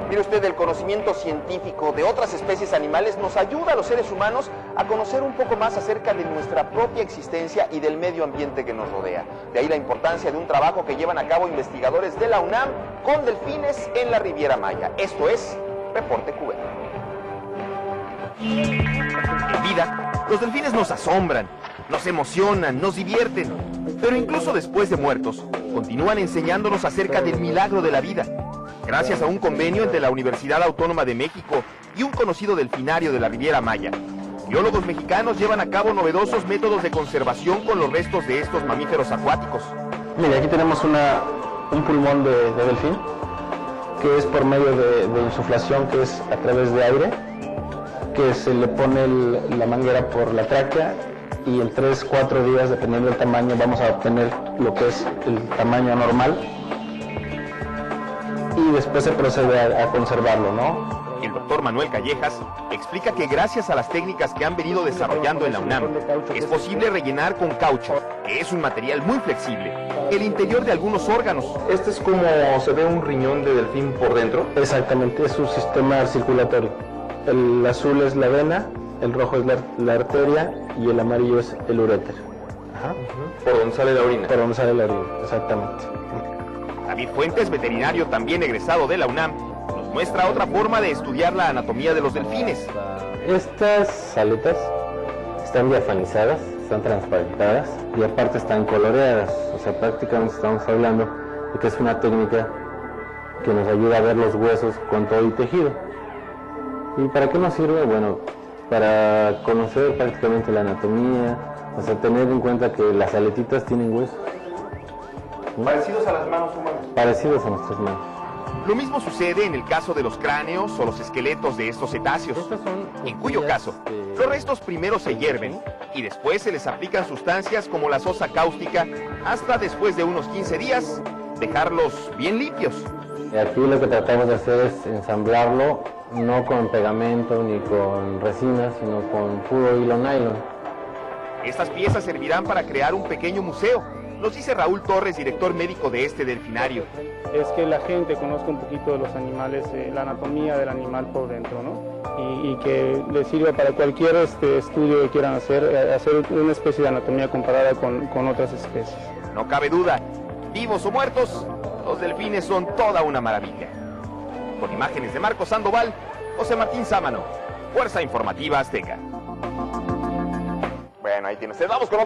Mire usted, el conocimiento científico de otras especies animales nos ayuda a los seres humanos a conocer un poco más acerca de nuestra propia existencia y del medio ambiente que nos rodea. De ahí la importancia de un trabajo que llevan a cabo investigadores de la UNAM con delfines en la Riviera Maya. Esto es Reporte Cubano. En vida, los delfines nos asombran, nos emocionan, nos divierten, pero incluso después de muertos, continúan enseñándonos acerca del milagro de la vida. Gracias a un convenio entre la Universidad Autónoma de México y un conocido delfinario de la Riviera Maya, biólogos mexicanos llevan a cabo novedosos métodos de conservación con los restos de estos mamíferos acuáticos. Mira, aquí tenemos un pulmón de delfín, que es por medio de insuflación, que es a través de aire, que se le pone la manguera por la tráquea, y en 3-4 días, dependiendo del tamaño, vamos a obtener lo que es el tamaño normal, y después se procede a conservarlo, ¿no? El doctor Manuel Callejas explica que gracias a las técnicas que han venido desarrollando en la UNAM, es posible rellenar con caucho, que es un material muy flexible, el interior de algunos órganos. Este es como se ve un riñón de delfín por dentro. Exactamente, es un sistema circulatorio. El azul es la vena, el rojo es la arteria y el amarillo es el uréter. Ajá. Por donde sale la orina. Por donde sale la orina, exactamente. David Fuentes, veterinario también egresado de la UNAM, nos muestra otra forma de estudiar la anatomía de los delfines. Estas aletas están diafanizadas, están transparentadas y aparte están coloreadas. O sea, prácticamente estamos hablando de que es una técnica que nos ayuda a ver los huesos con todo el tejido. ¿Y para qué nos sirve? Bueno, para conocer prácticamente la anatomía, o sea, tener en cuenta que las aletitas tienen huesos. Parecidos a las manos humanas. Parecidos a nuestras manos. Lo mismo sucede en el caso de los cráneos o los esqueletos de estos cetáceos, en cuyo caso, los restos primero se hierven y después se les aplican sustancias como la sosa cáustica hasta después de unos 15 días dejarlos bien limpios. Aquí lo que tratamos de hacer es ensamblarlo no con pegamento ni con resina, sino con puro hilo nylon. Estas piezas servirán para crear un pequeño museo, nos dice Raúl Torres, director médico de este delfinario. Es que la gente conozca un poquito de los animales, la anatomía del animal por dentro, ¿no? Y que les sirva para cualquier estudio que quieran hacer una especie de anatomía comparada con otras especies. No cabe duda, vivos o muertos, los delfines son toda una maravilla. Con imágenes de Marcos Sandoval, José Martín Sámano, Fuerza Informativa Azteca. Bueno, ahí tiene usted. Vamos con